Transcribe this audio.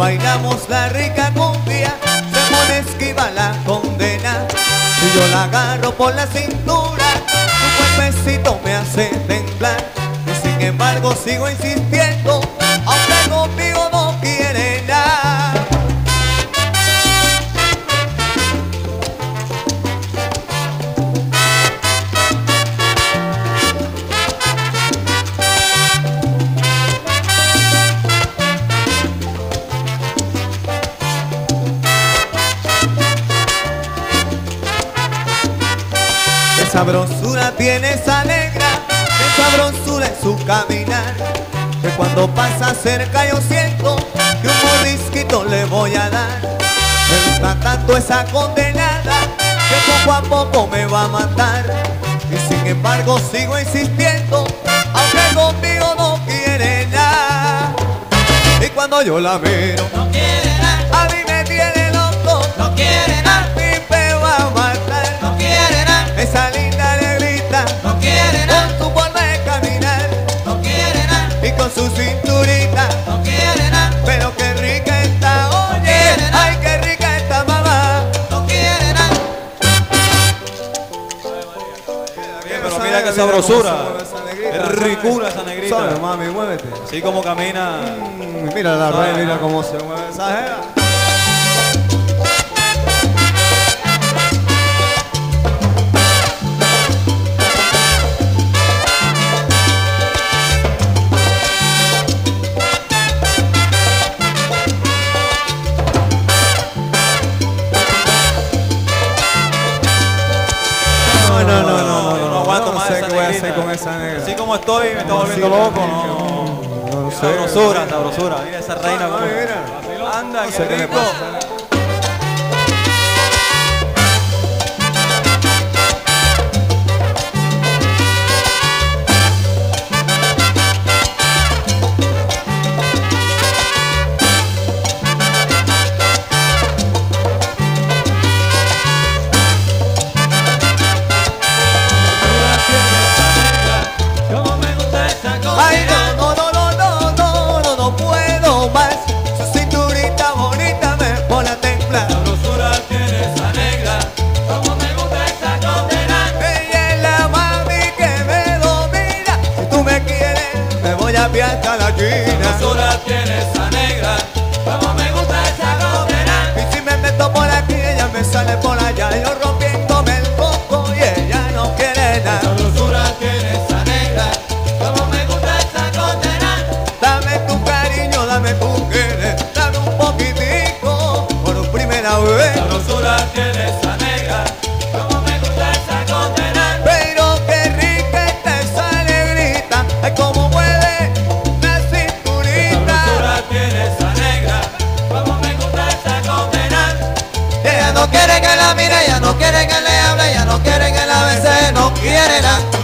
bailamos la rica cumbia, se pone esquiva la condena. Si yo la agarro por la cintura, su cuerpecito me hace temblar. Y sin embargo sigo insistiendo, aunque conmigo no quiere nada. Qué sabrosura tiene esa negra, qué sabrosura es su caminar, que cuando pasa cerca yo siento que un mordisquito le voy a dar. Me gusta tanto esa condenada que poco a poco me va a matar. Y sin embargo sigo insistiendo, aunque conmigo no quiere nada. Y cuando yo la miro, no quiere nada. A mí me tiene loco, No quiere nada. a mí me va a matar. No quiere nada. Esa linda negrita, No quiere nada. con su forma de caminar No quiere nada. y con su cinturita, No quiere nada. pero qué rica está, oye, quiere nada. ay, qué rica está mamá. No quiere nada. Pero mira qué sabrosura, es ricura esa Suave, negrita. mami, muévete. Así como camina. Mira la Suave. red, mira cómo se mueve esa jeva. No aguanto más sé esa qué voy a negrita. hacer con esa negra. Así como estoy, me está volviendo Sí, loco. no sé. Sabrosura, sabrosura. Mira esa reina. Mami, como- mira. Anda, No qué sé qué le rico. pasa. Como me gusta esa Ay, condena. no puedo más. Su cinturita bonita me pone a temblar. Sabrosura tiene esa negra. Como me gusta esa condena. Ella es la mami que me domina. Si tú me quieres, me voy a piazza la China. Sabrosura tiene esa negra. Como me gusta esa condena. Y si me meto por aquí, ella me sale por allá. Yo rompiéndome el coco y ella no quiere nada. Sabrosura tiene esa negra. Como me gusta esa condena. Dame tu cariño, dame tu querer, dame un poquitico por primera vez. Sabrosura tiene esa negra. Como me gusta esa condena. Pero qué rica está esa negrita, ay como mueve la cinturita. Sabrosura tiene esa negra. Como me gusta esa condena. Ella no quiere que la mire, ella no quiere que le hable, ella no quiere que la bese, no quiere nada.